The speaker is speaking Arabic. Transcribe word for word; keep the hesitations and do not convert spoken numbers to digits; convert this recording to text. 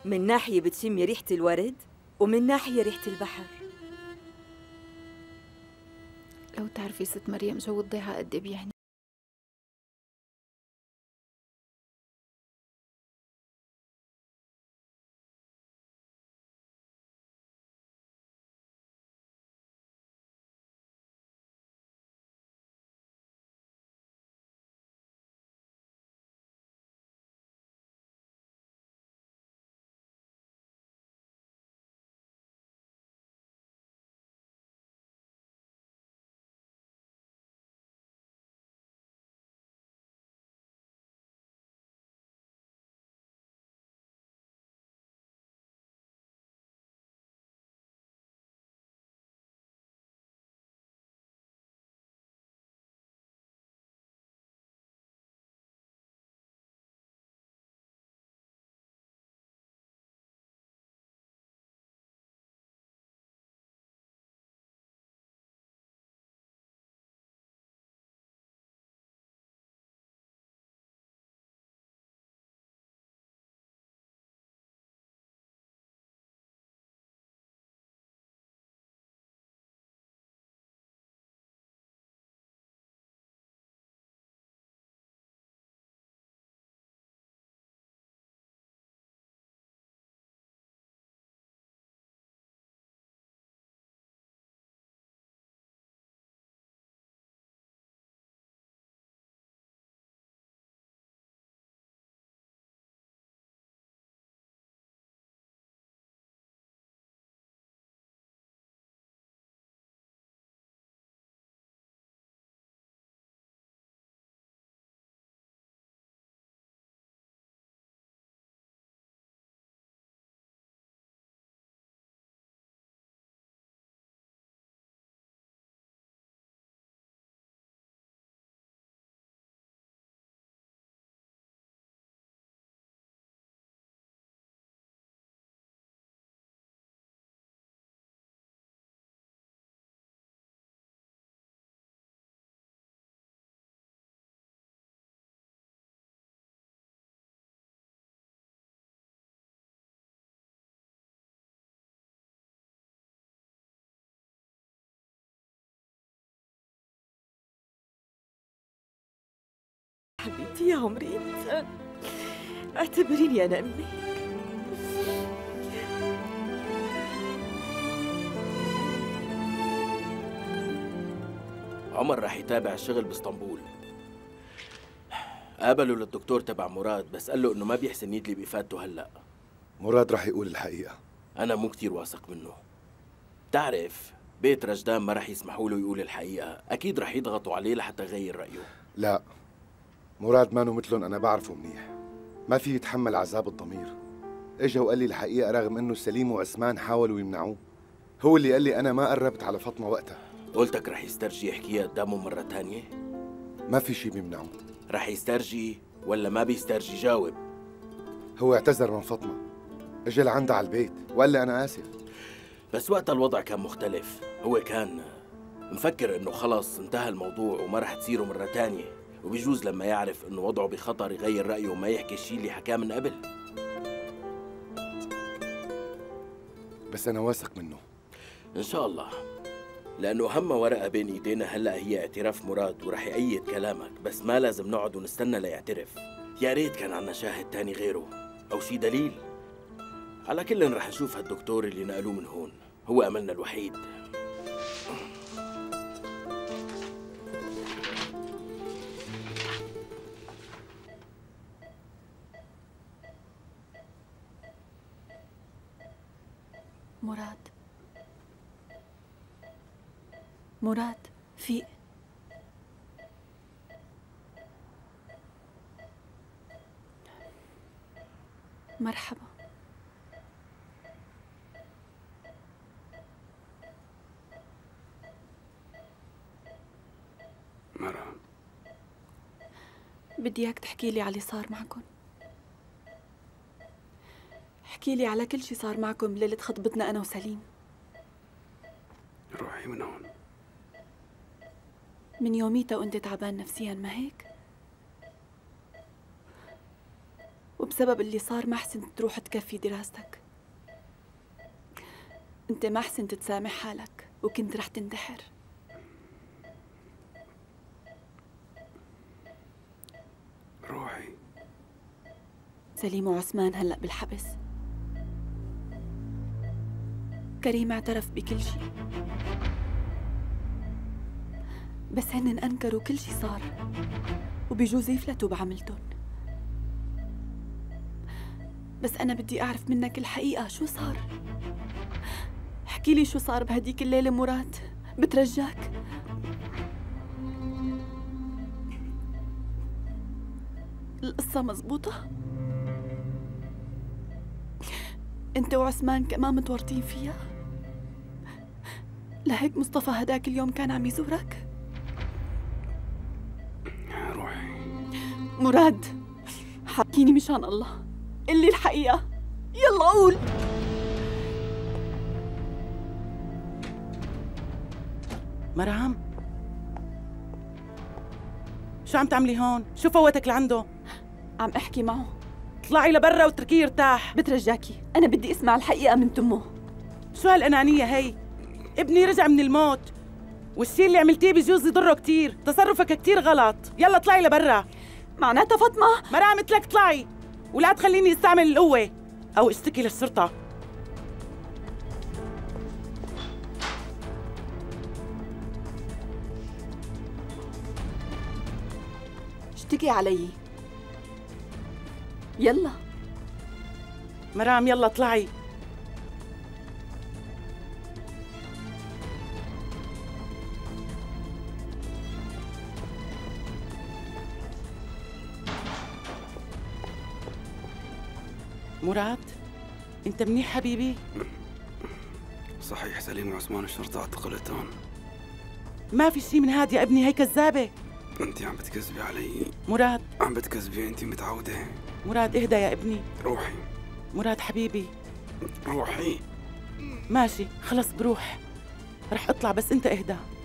من ناحية بتشمي ريحة الورد ومن ناحية ريحة البحر. لو تعرفي ست مريم جو الضيعة قد ايه بيعني. حبيبتي يا عمري، انت اعتبريني انا امك. عمر راح يتابع الشغل باسطنبول. قابله للدكتور تبع مراد، بس قال له انه ما بيحسن يدلي بافادته هلا. مراد راح يقول الحقيقة. انا مو كتير واثق منه. بتعرف بيت رجدان ما راح يسمحوا له يقول الحقيقة، اكيد راح يضغطوا عليه لحتى يغير رأيه. لا، مراد مانو مثلهم، انا بعرفه منيح. ما في يتحمل عذاب الضمير. اجا وقال لي الحقيقة رغم انه سليم وعثمان حاولوا يمنعوه. هو اللي قال لي انا ما قربت على فاطمة وقتها. قلتك رح يسترجي يحكيها قدامه مرة تانية؟ ما في شي بيمنعه. رح يسترجي ولا ما بيسترجي؟ جاوب. هو اعتذر من فاطمة، اجا لعندها على البيت وقال لي انا اسف. بس وقتها الوضع كان مختلف. هو كان مفكر انه خلص انتهى الموضوع وما رح تصيره مرة تانية، وبيجوز لما يعرف انه وضعه بخطر يغير رأيه وما يحكي الشيء اللي حكاه من قبل. بس انا واثق منه ان شاء الله، لأنه أهم ورقة بين إيدينا هلأ هي اعتراف مراد، ورح يأيد كلامك، بس ما لازم نقعد ونستنى ليعترف. يا ريت كان عنا شاهد تاني غيره أو شي دليل. على كل رح نشوف هالدكتور اللي نقلوه من هون، هو أملنا الوحيد. مراد، مراد في مرحبا. مرحبا. بدي اياك تحكي لي على اللي صار معكم. احكي لي على كل شي صار معكم ليلة خطبتنا انا وسليم. روحي من هون. من يوميتها وانت تعبان نفسيا، ما هيك؟ بسبب اللي صار ما حسنت تروح تكفي دراستك. انت ما حسنت تسامح حالك وكنت رح تنتحر. روحي. سليم وعثمان هلأ بالحبس. كريم اعترف بكل شيء، بس هن أنكروا كل شيء صار وبيجوز يفلتوا بعملتهم. بس أنا بدي أعرف منك الحقيقة، شو صار؟ احكي لي شو صار بهديك الليلة مراد، بترجاك. القصة مزبوطة؟ انت وعثمان كمان متورطين فيها؟ لهيك مصطفى هداك اليوم كان عم يزورك؟ روحي. مراد حكيني مشان الله، قلي الحقيقة، يلا قول. مرام، شو عم تعملي هون؟ شو فوتك لعنده؟ عم احكي معه. اطلعي لبرا واتركيه يرتاح. بترجاكي، أنا بدي اسمع الحقيقة من تمه. شو هالأنانية هي؟ ابني رجع من الموت، والشي اللي عملتيه بجوز يضره كتير، تصرفك كتير غلط، يلا اطلعي لبرا. معناتها فاطمة؟ مرام قلت لك اطلعي، ولا تخليني استعمل القوة أو اشتكي للشرطة. اشتكي علي، يلا. مرام يلا اطلعي. مراد، انت منيح حبيبي؟ صحيح سليم وعثمان الشرطة اعتقلتهم. ما في شي من هاد يا ابني، هي كذابة. انت عم بتكذبي علي. مراد عم بتكذبي، انت متعودة. مراد اهدى يا ابني. روحي. مراد حبيبي. روحي. ماشي خلص بروح، رح اطلع بس انت اهدى.